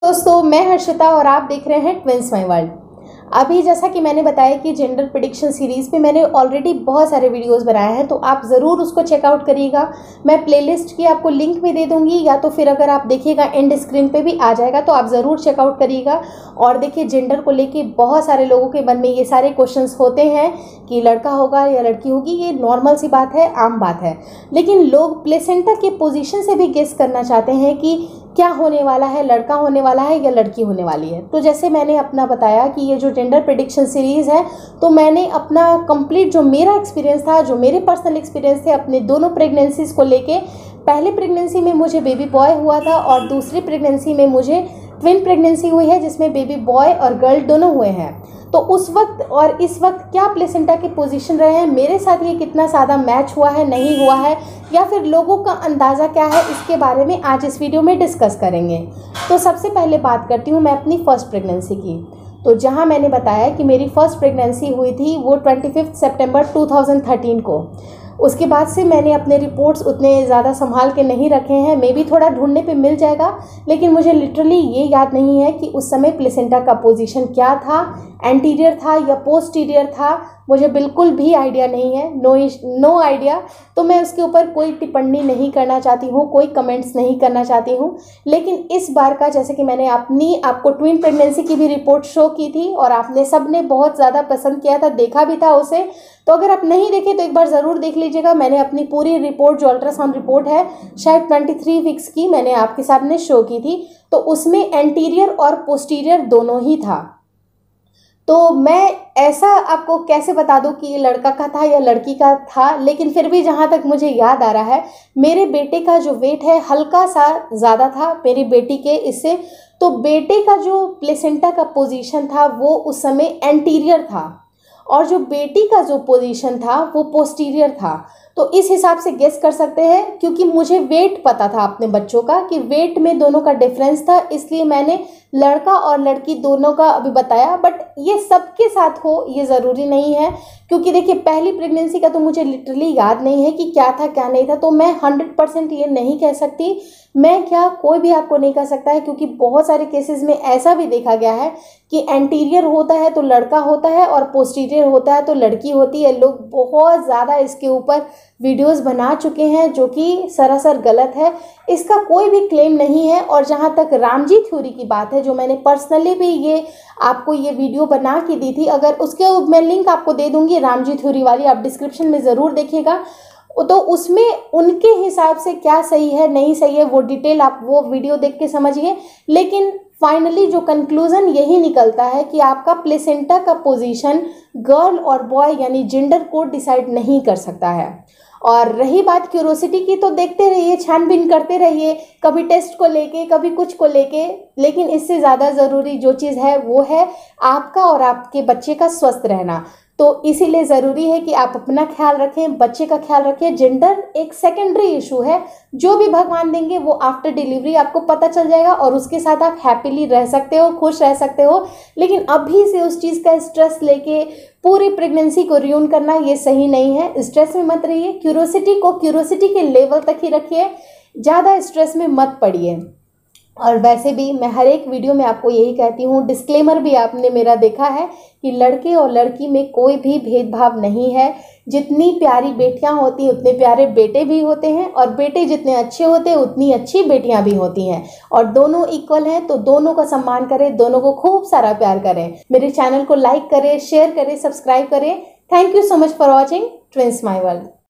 दोस्तों, मैं हर्षिता और आप देख रहे हैं ट्विंस माय वर्ल्ड। अभी जैसा कि मैंने बताया कि जेंडर प्रेडिक्शन सीरीज़ पे मैंने ऑलरेडी बहुत सारे वीडियोस बनाए हैं, तो आप ज़रूर उसको चेकआउट करिएगा। मैं प्लेलिस्ट की आपको लिंक भी दे दूंगी, या तो फिर अगर आप देखिएगा एंड स्क्रीन पे भी आ जाएगा, तो आप ज़रूर चेकआउट करिएगा। और देखिए, जेंडर को लेके बहुत सारे लोगों के मन में ये सारे क्वेश्चंस होते हैं कि लड़का होगा या लड़की होगी। ये नॉर्मल सी बात है, आम बात है। लेकिन लोग प्लेसेंटा के पोजीशन से भी गेस करना चाहते हैं कि क्या होने वाला है, लड़का होने वाला है या लड़की होने वाली है। तो जैसे मैंने अपना बताया कि ये जो जेंडर प्रेडिक्शन सीरीज़ है, तो मैंने अपना कंप्लीट जो मेरा एक्सपीरियंस था, जो मेरे पर्सनल एक्सपीरियंस थे अपने दोनों प्रेगनेंसीज़ को लेके, पहले प्रेगनेंसी में मुझे बेबी बॉय हुआ था और दूसरी प्रेगनेंसी में मुझे ट्विन प्रेगनेंसी हुई है, जिसमें बेबी बॉय और गर्ल दोनों हुए हैं। तो उस वक्त और इस वक्त क्या प्लेसेंटा के पोजीशन रहे हैं, मेरे साथ ये कितना ज़्यादा मैच हुआ है, नहीं हुआ है, या फिर लोगों का अंदाज़ा क्या है, इसके बारे में आज इस वीडियो में डिस्कस करेंगे। तो सबसे पहले बात करती हूँ मैं अपनी फर्स्ट प्रेगनेंसी की। तो जहाँ मैंने बताया कि मेरी फर्स्ट प्रेगनेंसी हुई थी वो 25 सितंबर 2013 को। उसके बाद से मैंने अपने रिपोर्ट्स उतने ज़्यादा संभाल के नहीं रखे हैं, मे भी थोड़ा ढूंढने पे मिल जाएगा, लेकिन मुझे लिटरली ये याद नहीं है कि उस समय प्लेसेंटा का पोजीशन क्या था, एंटीरियर था या पोस्टीरियर था, मुझे बिल्कुल भी आइडिया नहीं है। No idea. तो मैं उसके ऊपर कोई टिप्पणी नहीं करना चाहती हूँ, कोई कमेंट्स नहीं करना चाहती हूँ। लेकिन इस बार का, जैसे कि मैंने आपको ट्विन प्रेगनेंसी की भी रिपोर्ट शो की थी और आपने सबने बहुत ज़्यादा पसंद किया था, देखा भी था उसे। तो अगर आप नहीं देखे तो एक बार ज़रूर देख लीजिएगा। मैंने अपनी पूरी रिपोर्ट, जो अल्ट्रासाउंड रिपोर्ट है, शायद 23 वीक्स की, मैंने आपके सामने शो की थी। तो उसमें एंटीरियर और पोस्टीरियर दोनों ही था। तो मैं ऐसा आपको कैसे बता दूं कि ये लड़का का था या लड़की का था, लेकिन फिर भी जहाँ तक मुझे याद आ रहा है, मेरे बेटे का जो वेट है हल्का सा ज़्यादा था मेरी बेटी के इससे। तो बेटे का जो प्लेसेंटा का पोजीशन था वो उस समय एंटीरियर था, और जो बेटी का जो पोजीशन था वो पोस्टीरियर था। तो इस हिसाब से गेस कर सकते हैं, क्योंकि मुझे वेट पता था अपने बच्चों का कि वेट में दोनों का डिफरेंस था, इसलिए मैंने लड़का और लड़की दोनों का अभी बताया। बट ये सबके साथ हो ये ज़रूरी नहीं है, क्योंकि देखिए, पहली प्रेगनेंसी का तो मुझे लिटरली याद नहीं है कि क्या था क्या नहीं था। तो मैं 100% ये नहीं कह सकती, मैं क्या, कोई भी आपको नहीं कह सकता है, क्योंकि बहुत सारे केसेस में ऐसा भी देखा गया है कि एंटीरियर होता है तो लड़का होता है और पोस्टीरियर होता है तो लड़की होती है। लोग बहुत ज़्यादा इसके ऊपर वीडियोस बना चुके हैं, जो कि सरासर गलत है। इसका कोई भी क्लेम नहीं है। और जहाँ तक रामजी थ्योरी की बात है, जो मैंने पर्सनली भी आपको ये वीडियो बना के दी थी, अगर उसके मैं लिंक आपको दे दूँगी, रामजी थ्योरी वाली, आप डिस्क्रिप्शन में ज़रूर देखिएगा। तो उसमें उनके हिसाब से क्या सही है नहीं सही है, वो डिटेल आप वो वीडियो देख के समझिए। लेकिन फाइनली जो कंक्लूजन यही निकलता है कि आपका प्लेसेंटा का पोजीशन गर्ल और बॉय यानी जेंडर को डिसाइड नहीं कर सकता है। और रही बात क्यूरोसिटी की, तो देखते रहिए, छानबीन करते रहिए, कभी टेस्ट को लेके, कभी कुछ को लेके। लेकिन इससे ज़्यादा ज़रूरी जो चीज़ है वो है आपका और आपके बच्चे का स्वस्थ रहना। तो इसीलिए ज़रूरी है कि आप अपना ख्याल रखें, बच्चे का ख्याल रखें। जेंडर एक सेकेंडरी इशू है, जो भी भगवान देंगे वो आफ्टर डिलीवरी आपको पता चल जाएगा और उसके साथ आप हैप्पीली रह सकते हो, खुश रह सकते हो। लेकिन अभी से उस चीज़ का स्ट्रेस लेके पूरी प्रेगनेंसी को रियून करना ये सही नहीं है। स्ट्रेस में मत रहिए, क्यूरोसिटी के लेवल तक ही रखिए, ज़्यादा स्ट्रेस में मत पड़िए। और वैसे भी मैं हर एक वीडियो में आपको यही कहती हूँ, डिस्क्लेमर भी आपने मेरा देखा है कि लड़के और लड़की में कोई भी भेदभाव नहीं है। जितनी प्यारी बेटियाँ होती हैं उतने प्यारे बेटे भी होते हैं, और बेटे जितने अच्छे होते हैं उतनी अच्छी बेटियाँ भी होती हैं। और दोनों इक्वल हैं, तो दोनों का सम्मान करें, दोनों को खूब सारा प्यार करें। मेरे चैनल को लाइक करें, शेयर करें, सब्सक्राइब करें। Thank you so much for watching twins my world.